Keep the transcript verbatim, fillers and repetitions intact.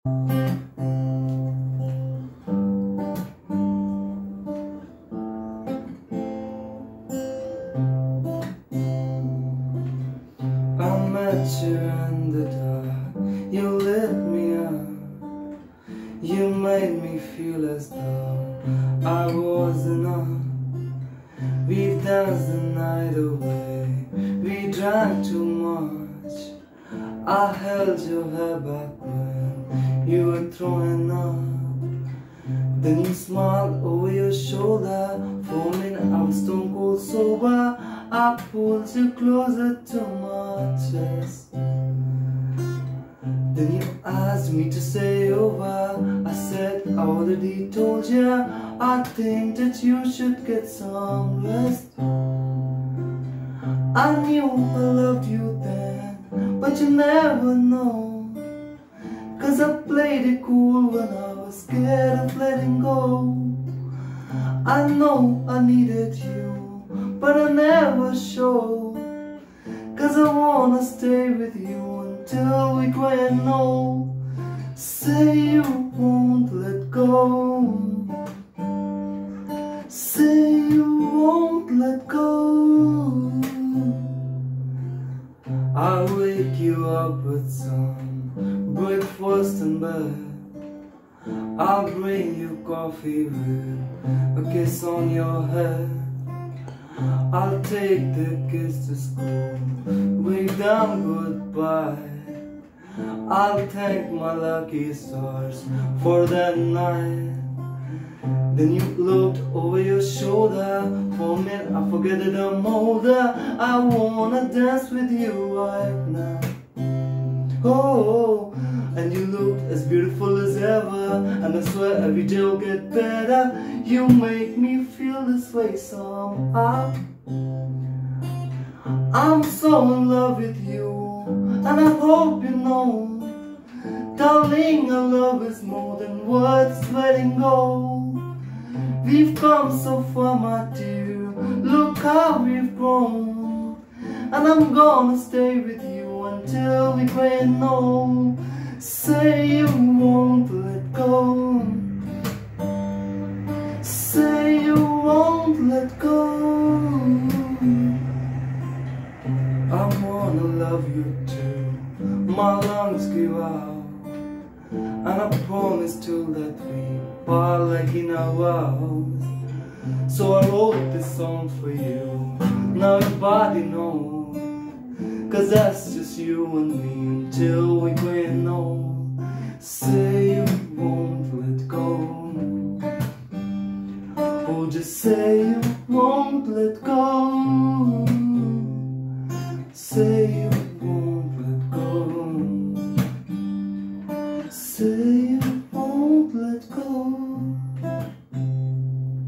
I met you in the dark, you lit me up. You made me feel as though I was enough. We danced the night away, we drank too much. I held your hair back when you were throwing up. Then you smiled over your shoulder, foaming I'm stone cold sober. I pulled you closer to my chest. Then you asked me to stay over. I said I already told you, I think that you should get some rest. I knew I loved you then, but you never know, 'cause I played it cool when I was scared of letting go. I know I needed you, but I never showed, 'cause I wanna stay with you until we gray and old. Say you won't let go, say you won't let go. I'll wake you up with some breakfast in bed. I'll bring you coffee with a kiss on your head. I'll take the kids to school, wave them goodbye. I'll thank my lucky stars for that night. Then you looked over your shoulder, for a minute I forget that I'm older. I wanna dance with you right now. Oh, and you looked as beautiful as ever, and I swear every day will get better. You make me feel this way somehow. I'm so in love with you, and I hope you know, darling, our love is more than words letting go. We've come so far, my dear, look how we've grown, and I'm gonna stay with you until we gray and old. Say you won't let go, say you won't let go. I wanna love you too, my lungs give out, and I promise to let we part like in our vows. So I wrote this song for you, now your body knows, 'cause that's just you and me until we gray and old. Say you won't let go, oh just say you won't let go. Say you won't let go, say